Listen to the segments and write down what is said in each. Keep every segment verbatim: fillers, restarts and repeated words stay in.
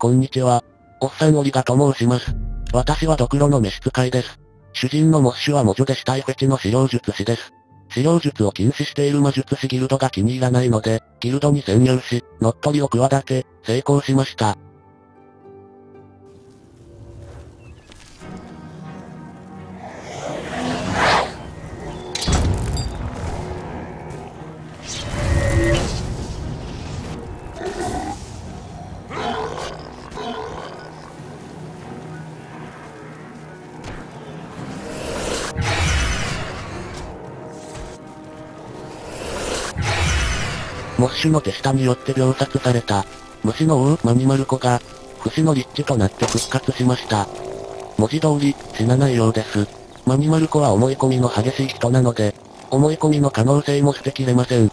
こんにちは。おっさんオリガと申します。私はドクロの召使いです。主人のモッシュは魔女で死体フェチの資料術師です。資料術を禁止している魔術師ギルドが気に入らないので、ギルドに潜入し、乗っ取りを企て、成功しました。モッシュの手下によって秒殺された。虫の王、マニマルコが、不死のリッチとなって復活しました。文字通り、死なないようです。マニマルコは思い込みの激しい人なので、思い込みの可能性も捨てきれません。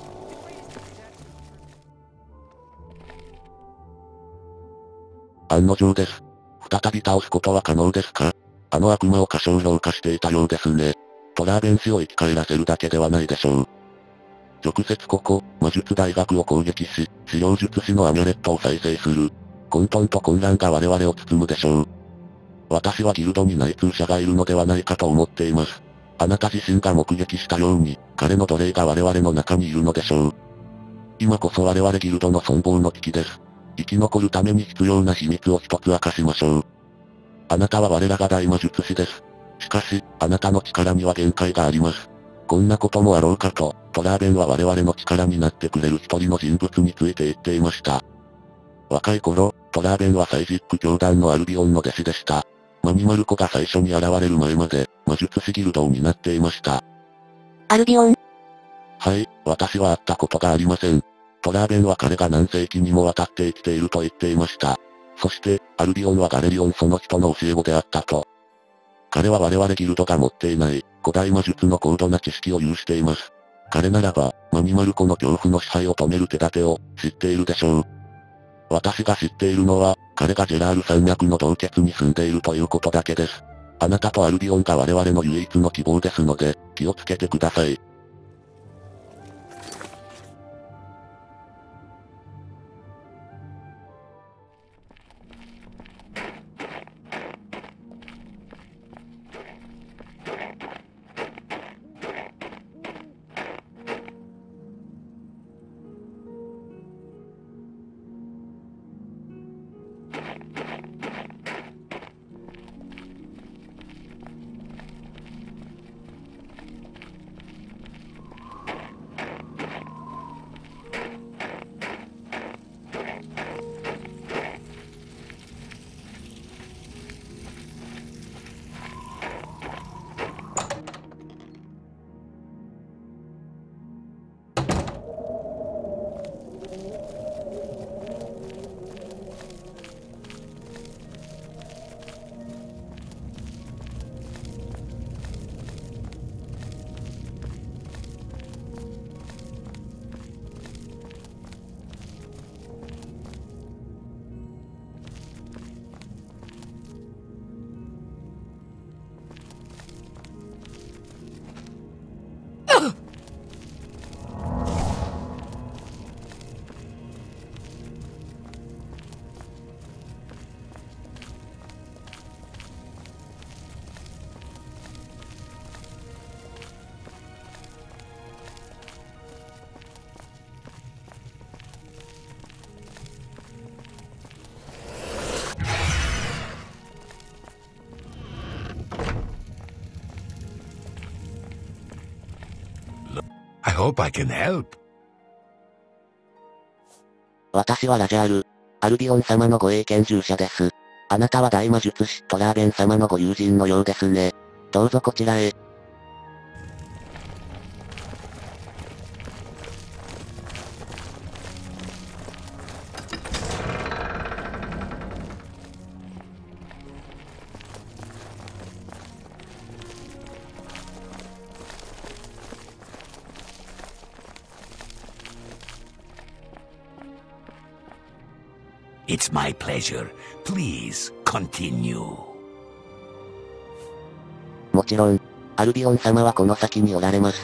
案の定です。再び倒すことは可能ですか？あの悪魔を過小評価していたようですね。トラーベン氏を生き返らせるだけではないでしょう。直接ここ、魔術大学を攻撃し、資料術師のアミュレットを再生する。混沌と混乱が我々を包むでしょう。私はギルドに内通者がいるのではないかと思っています。あなた自身が目撃したように、彼の奴隷が我々の中にいるのでしょう。今こそ我々ギルドの存亡の危機です。生き残るために必要な秘密を一つ明かしましょう。あなたは我らが大魔術師です。しかし、あなたの力には限界があります。こんなこともあろうかと、トラーベンは我々の力になってくれる一人の人物について言っていました。若い頃、トラーベンはサイジック教団のアルビオンの弟子でした。マニマルコが最初に現れる前まで、魔術師ギルドを担っていました。 アルビオン？ はい、私は会ったことがありません。トラーベンは彼が何世紀にもわたって生きていると言っていました。そして、アルビオンはガレリオンその人の教え子であったと。彼は我々ギルドが持っていない、古代魔術の高度な知識を有しています。彼ならば、マニマルコの恐怖の支配を止める手立てを、知っているでしょう。私が知っているのは、彼がジェラール山脈の洞穴に住んでいるということだけです。あなたとアルビオンが我々の唯一の希望ですので、気をつけてください。 I hope I can help. 私はラジャール。アルビオン様の護衛研究者です。あなたは大魔術師トラーベン様のご友人のようですね。どうぞこちらへ。 It's my pleasure. Please continue. もちろん、アルビオン様はこの先におられます。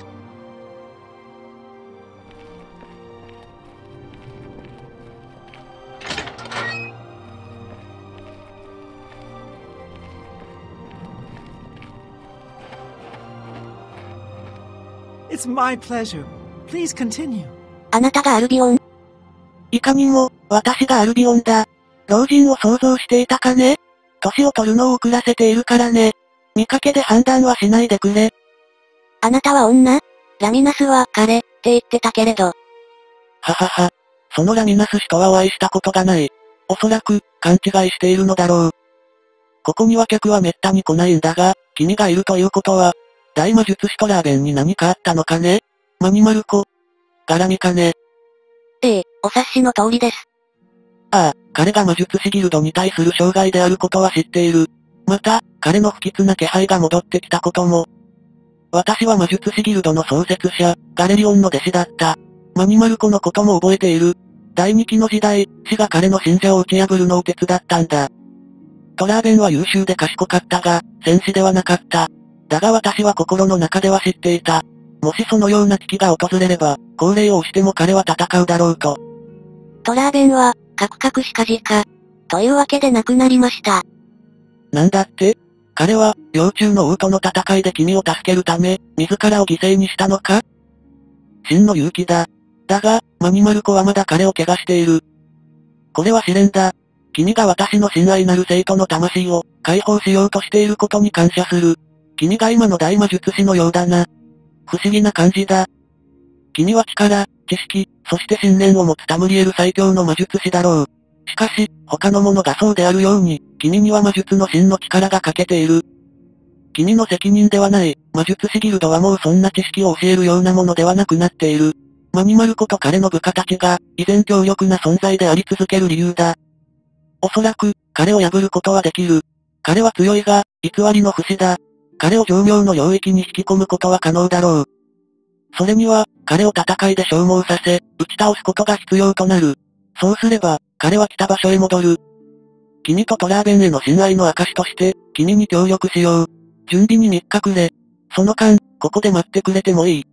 It's my pleasure. Please continue. あなたがアルビオン？ いかにも、私がアルビオンだ。老人を想像していたかね？年を取るのを遅らせているからね。見かけで判断はしないでくれ。 あなたは女？ラミナスは彼って言ってたけれど。 ははは。そのラミナス氏とはお会いしたことがない。おそらく、勘違いしているのだろう。ここには客は滅多に来ないんだが、君がいるということは、大魔術師トラーベンに何かあったのかね？マニマルコ。絡みかね？ ええ、お察しの通りです。 ああ、彼が魔術師ギルドに対する障害であることは知っている。また、彼の不吉な気配が戻ってきたことも。私は魔術師ギルドの創設者、ガレリオンの弟子だった。マニマルコのことも覚えている。第二期の時代、死が彼の信者を打ち破るのを手伝ったんだ。トラーベンは優秀で賢かったが、戦士ではなかった。だが私は心の中では知っていた。もしそのような危機が訪れれば、高齢を押しても彼は戦うだろうと。 トラーベンは、カクカクしかじか。というわけで亡くなりました。 なんだって？彼は、幼虫の王との戦いで君を助けるため、自らを犠牲にしたのか？真の勇気だ。だが、マニマルコはまだ彼を怪我している。これは試練だ。君が私の親愛なる生徒の魂を、解放しようとしていることに感謝する。君が今の大魔術師のようだな。不思議な感じだ。君は力、知識、そして信念を持つタムリエル最強の魔術師だろう。しかし、他の者がそうであるように、君には魔術の真の力が欠けている。君の責任ではない、魔術師ギルドはもうそんな知識を教えるようなものではなくなっている。マニマルコと彼の部下たちが、依然強力な存在であり続ける理由だ。おそらく、彼を破ることはできる。彼は強いが、偽りの不死だ。彼を情妙の領域に引き込むことは可能だろう。それには、彼を戦いで消耗させ、打ち倒すことが必要となる。そうすれば、彼は来た場所へ戻る。君とトラーベンへの信頼の証として、君に協力しよう。準備にみっかくれ。その間、ここで待ってくれてもいい。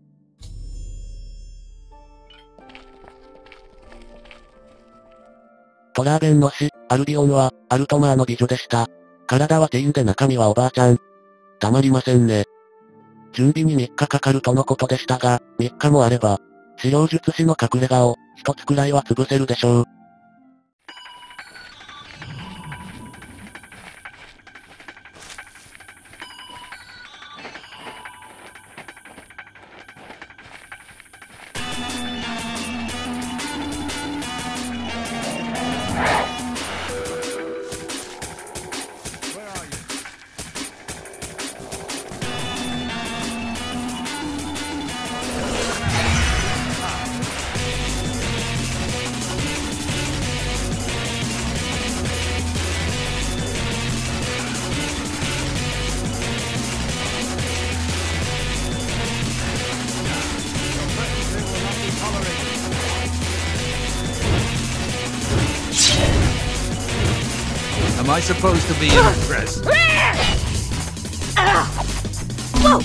トラーベンの死、アルビオンは、アルトマーの美女でした。体はティーンで中身はおばあちゃん。たまりませんね。準備にみっかかかるとのことでしたが、みっかもあれば、資料術師の隠れ家を、一つくらいは潰せるでしょう。 Am I supposed to be impressed? Whoa!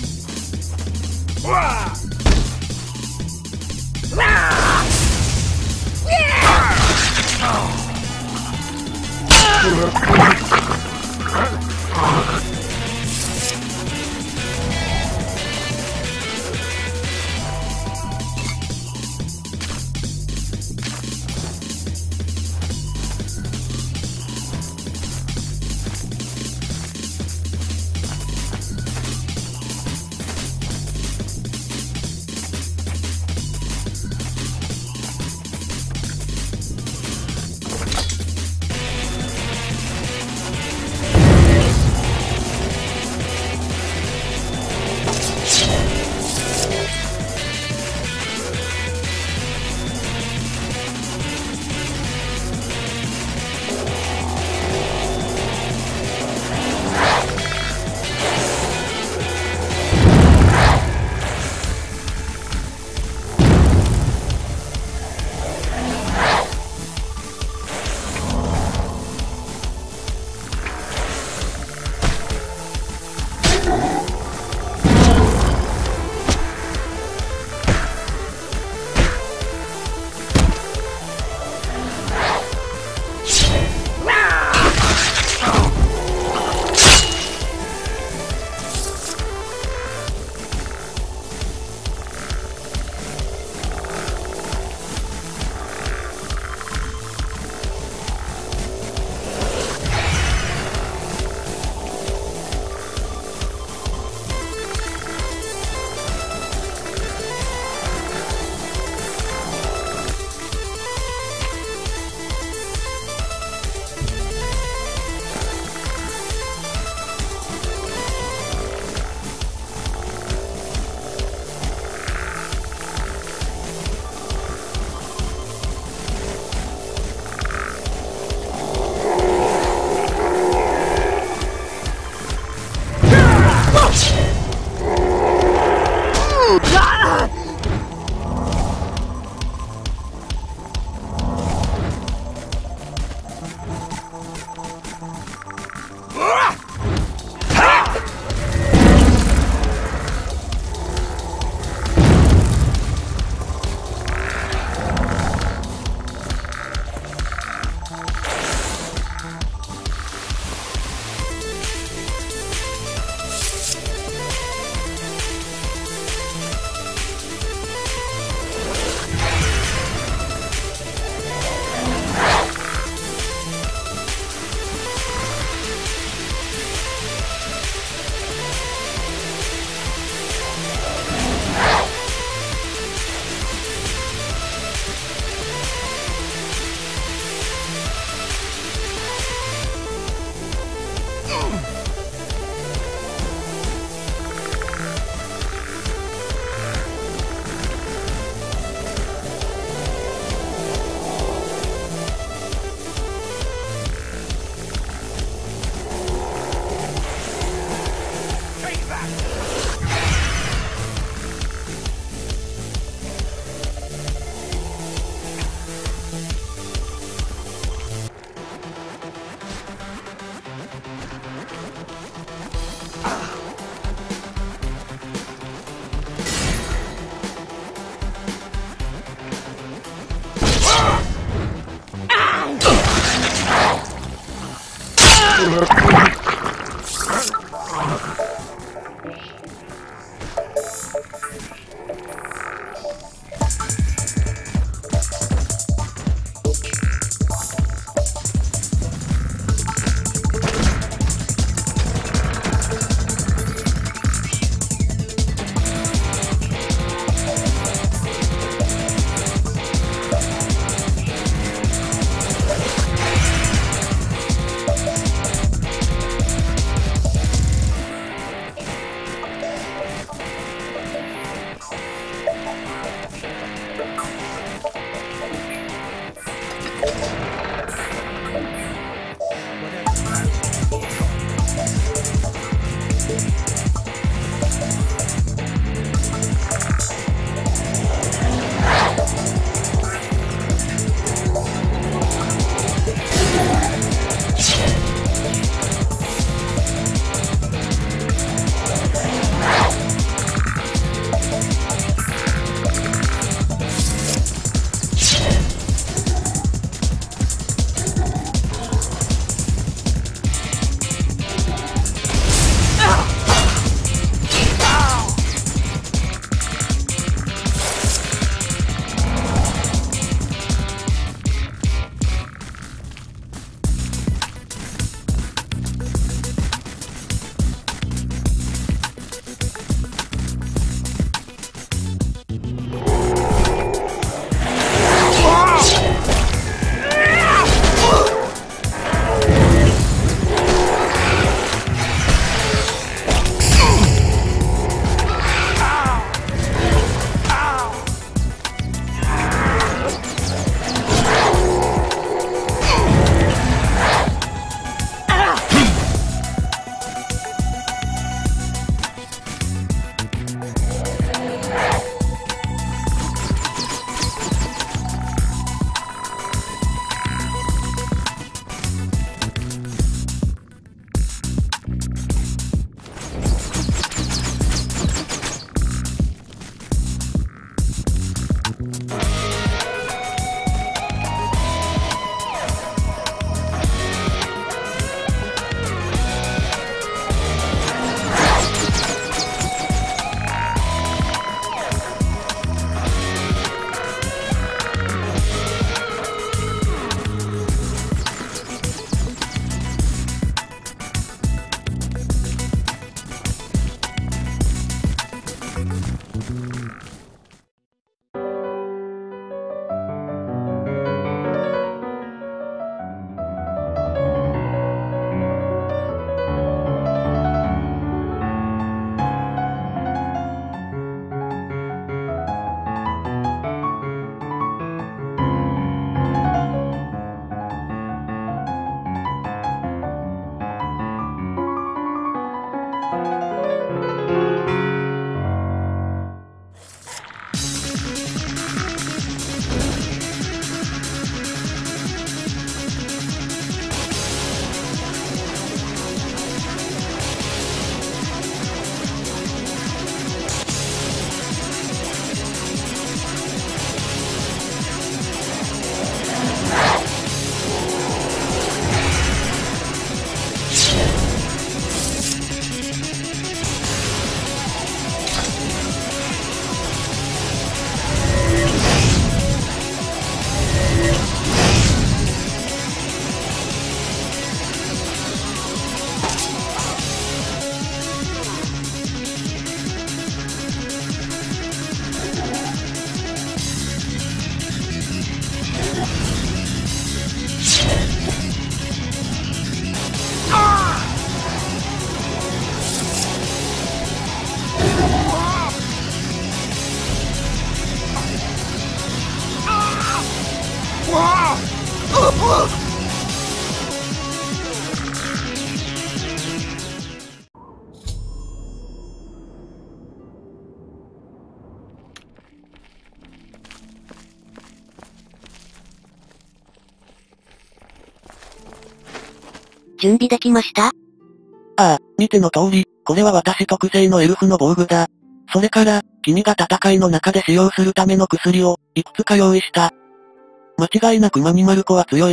準備できました？ ああ、見ての通り、これは私特製のエルフの防具だ。それから、君が戦いの中で使用するための薬を、いくつか用意した。間違いなくマニマルコは強い。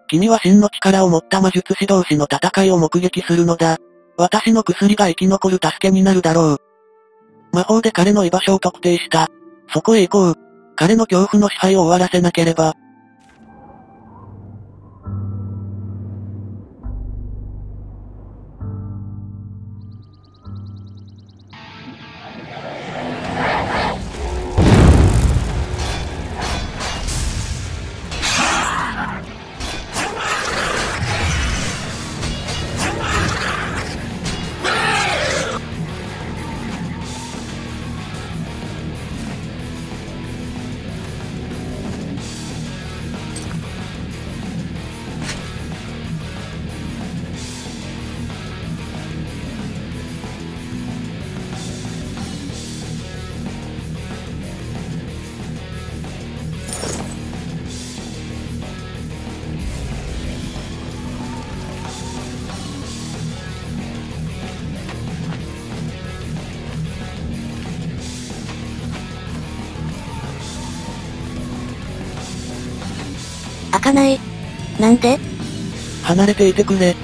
君は真の力を持った魔術師同士の戦いを目撃するのだ。私の薬が生き残る助けになるだろう。魔法で彼の居場所を特定した。そこへ行こう。彼の恐怖の支配を終わらせなければ。 開かない。なんで？ 離れていてくれ。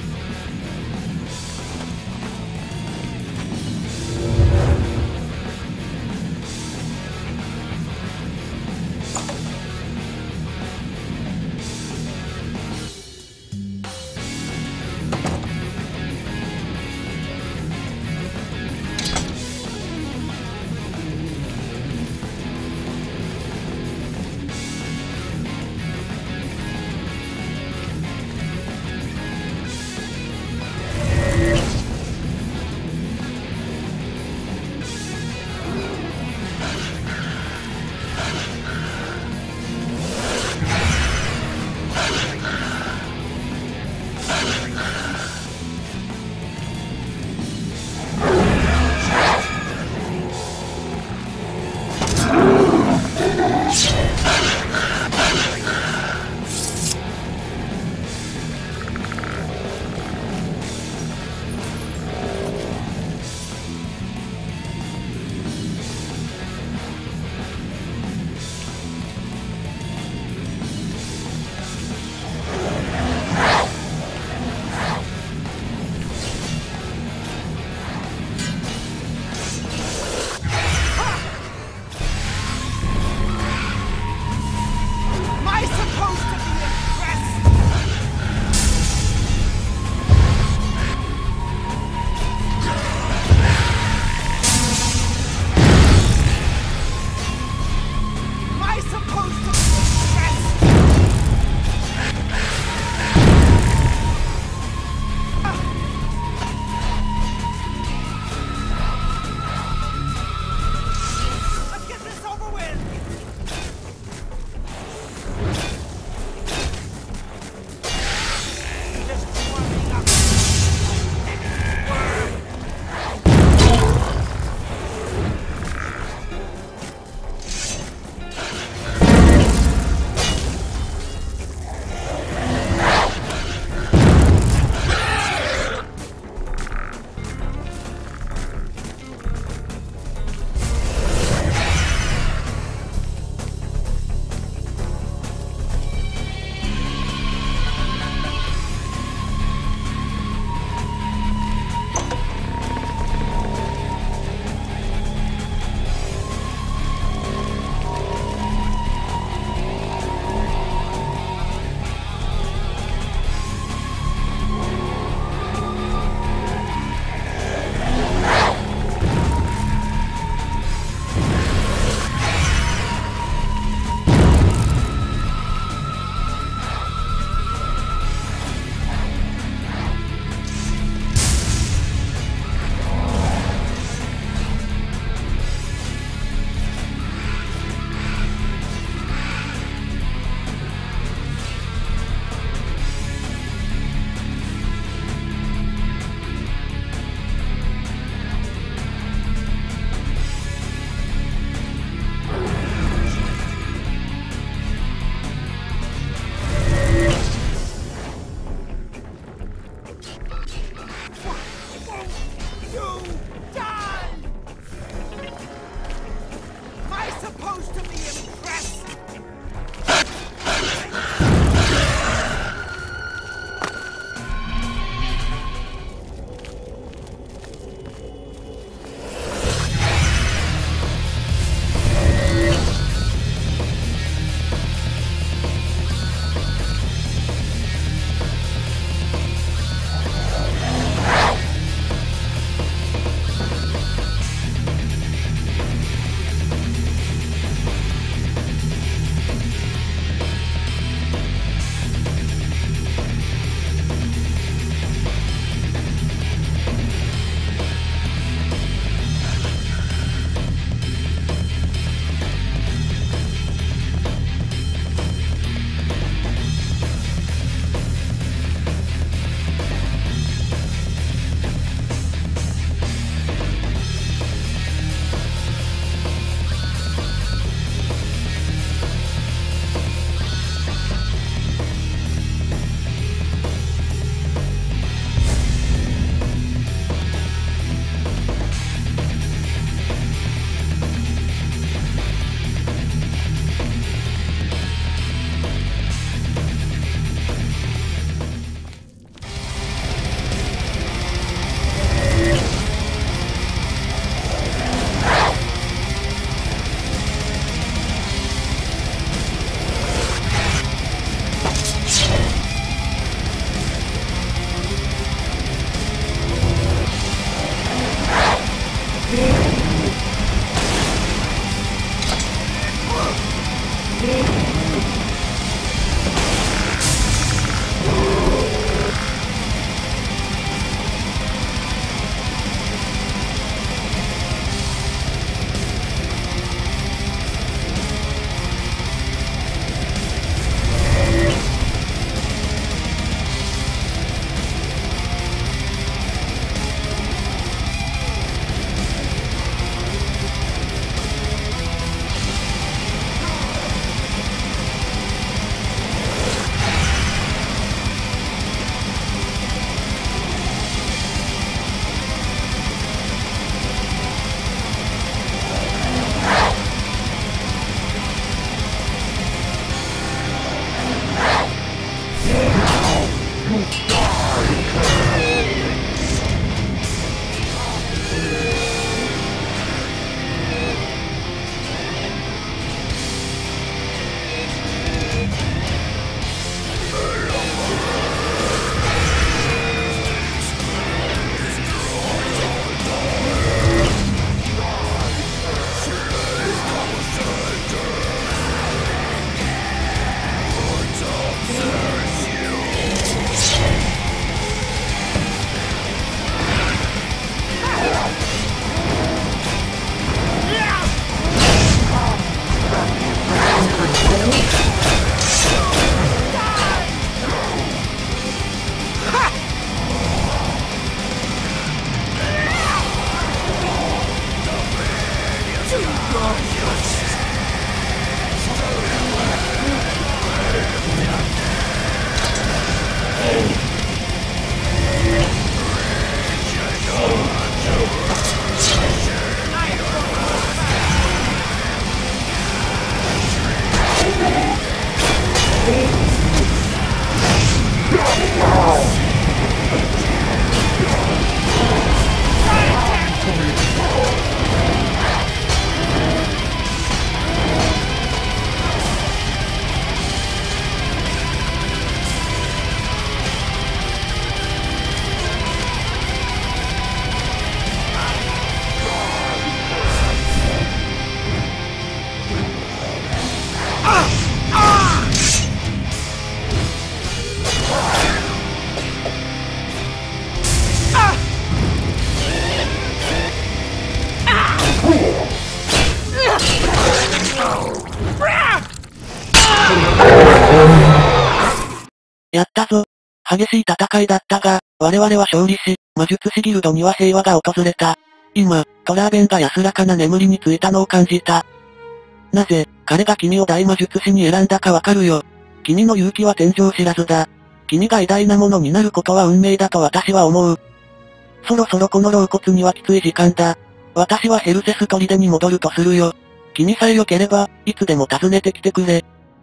激しい戦いだったが、我々は勝利し、魔術師ギルドには平和が訪れた。今、トラーベンが安らかな眠りについたのを感じた。なぜ、彼が君を大魔術師に選んだかわかるよ。君の勇気は天井知らずだ。君が偉大なものになることは運命だと私は思う。そろそろこの老骨にはきつい時間だ。私はヘルセス砦に戻るとするよ。君さえ良ければ、いつでも訪ねてきてくれ。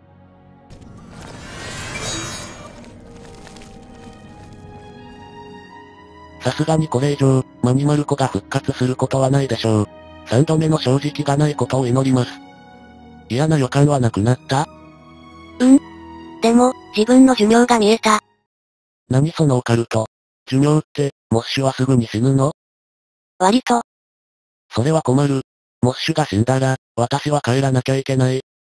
さすがにこれ以上、マニマルコが復活することはないでしょう。三度目の正直がないことを祈ります。嫌な予感はなくなった？ うん。でも、自分の寿命が見えた。 何そのオカルト。寿命って、モッシュはすぐに死ぬの？ 割と。 それは困る。モッシュが死んだら、私は帰らなきゃいけない。